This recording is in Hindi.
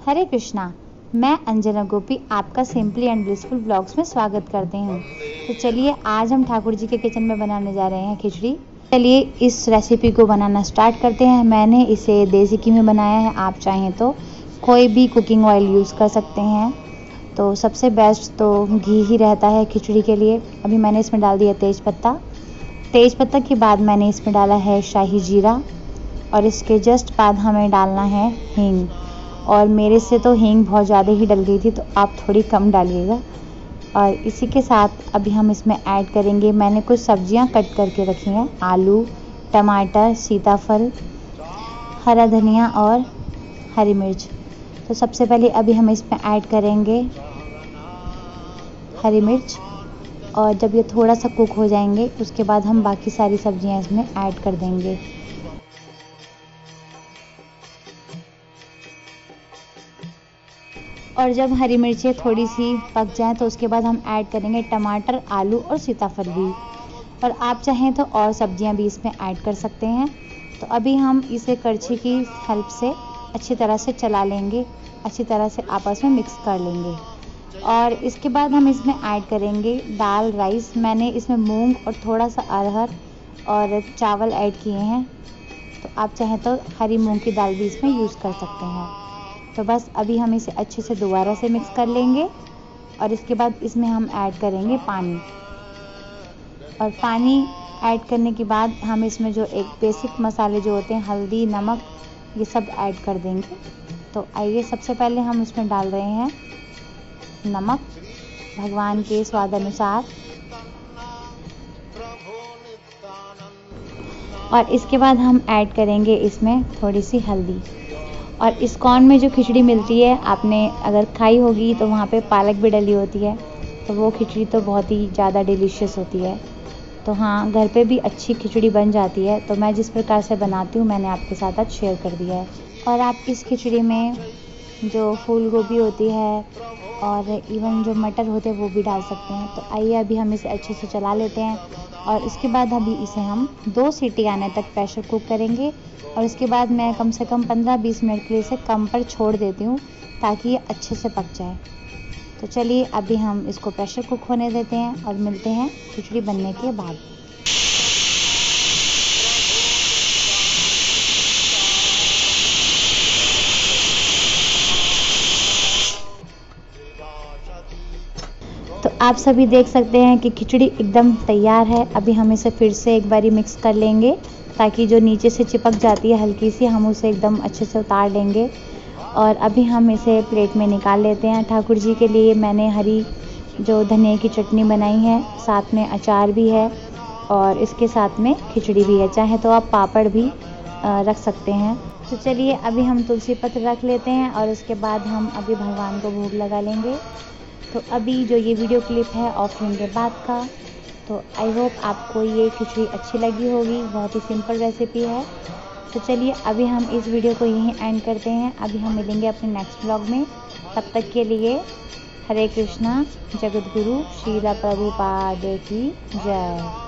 हरे कृष्णा। मैं अंजना गोपी आपका सिंपली एंड ब्लिसफुल ब्लॉग्स में स्वागत करते हैं। तो चलिए आज हम ठाकुर जी के किचन में बनाने जा रहे हैं खिचड़ी। चलिए इस रेसिपी को बनाना स्टार्ट करते हैं। मैंने इसे देसी घी में बनाया है, आप चाहें तो कोई भी कुकिंग ऑयल यूज़ कर सकते हैं। तो सबसे बेस्ट तो घी ही रहता है खिचड़ी के लिए। अभी मैंने इसमें डाल दिया तेज़पत्ता के बाद मैंने इसमें डाला है शाही जीरा और इसके जस्ट बाद हमें डालना है हींग। और मेरे से तो हींग बहुत ज़्यादा ही डल गई थी, तो आप थोड़ी कम डालिएगा। और इसी के साथ अभी हम इसमें ऐड करेंगे, मैंने कुछ सब्जियां कट करके रखी हैं, आलू, टमाटर, सीताफल, हरा धनिया और हरी मिर्च। तो सबसे पहले अभी हम इसमें ऐड करेंगे हरी मिर्च, और जब ये थोड़ा सा कुक हो जाएंगे उसके बाद हम बाकी सारी सब्जियां इसमें ऐड कर देंगे। और जब हरी मिर्चें थोड़ी सी पक जाएं तो उसके बाद हम ऐड करेंगे टमाटर, आलू और सीताफल भी। और आप चाहें तो और सब्जियां भी इसमें ऐड कर सकते हैं। तो अभी हम इसे करछी की हेल्प से अच्छी तरह से चला लेंगे, अच्छी तरह से आपस में मिक्स कर लेंगे। और इसके बाद हम इसमें ऐड करेंगे दाल, राइस। मैंने इसमें मूंग और थोड़ा सा अरहर और चावल ऐड किए हैं। तो आप चाहें तो हरी मूंग की दाल भी इसमें यूज़ कर सकते हैं। तो बस अभी हम इसे अच्छे से दोबारा से मिक्स कर लेंगे। और इसके बाद इसमें हम ऐड करेंगे पानी। और पानी ऐड करने के बाद हम इसमें जो एक बेसिक मसाले जो होते हैं, हल्दी, नमक, ये सब ऐड कर देंगे। तो आइए सबसे पहले हम इसमें डाल रहे हैं नमक भगवान के स्वाद अनुसार। और इसके बाद हम ऐड करेंगे इसमें थोड़ी सी हल्दी। और इस्कॉन में जो खिचड़ी मिलती है, आपने अगर खाई होगी तो वहाँ पे पालक भी डली होती है। तो वो खिचड़ी तो बहुत ही ज़्यादा डिलीशियस होती है। तो हाँ, घर पे भी अच्छी खिचड़ी बन जाती है। तो मैं जिस प्रकार से बनाती हूँ मैंने आपके साथ आज शेयर कर दिया है। और आप इस खिचड़ी में जो फूल गोभी होती है और इवन जो मटर होते हैं वो भी डाल सकते हैं। तो आइए अभी हम इसे अच्छे से चला लेते हैं। और इसके बाद अभी इसे हम 2 सीटी आने तक प्रेशर कुक करेंगे। और इसके बाद मैं कम से कम 15-20 मिनट के लिए इसे कम पर छोड़ देती हूँ ताकि ये अच्छे से पक जाए। तो चलिए अभी हम इसको प्रेशर कुक होने देते हैं और मिलते हैं खिचड़ी बनने के बाद। तो आप सभी देख सकते हैं कि खिचड़ी एकदम तैयार है। अभी हम इसे फिर से एक बारी मिक्स कर लेंगे ताकि जो नीचे से चिपक जाती है हल्की सी, हम उसे एकदम अच्छे से उतार लेंगे। और अभी हम इसे प्लेट में निकाल लेते हैं। ठाकुर जी के लिए मैंने हरी जो धनिया की चटनी बनाई है, साथ में अचार भी है और इसके साथ में खिचड़ी भी है। चाहे तो आप पापड़ भी रख सकते हैं। तो चलिए अभी हम तुलसी पत्र रख लेते हैं और उसके बाद हम अभी भगवान को भोग लगा लेंगे। तो अभी जो ये वीडियो क्लिप है ऑफरिंग के बाद का, तो आई होप आपको ये खिचड़ी अच्छी लगी होगी। बहुत ही सिंपल रेसिपी है। तो चलिए अभी हम इस वीडियो को यहीं एंड करते हैं। अभी हम मिलेंगे अपने नेक्स्ट व्लॉग में। तब तक के लिए हरे कृष्णा। जगत गुरु श्रीला प्रभुपाद की जय।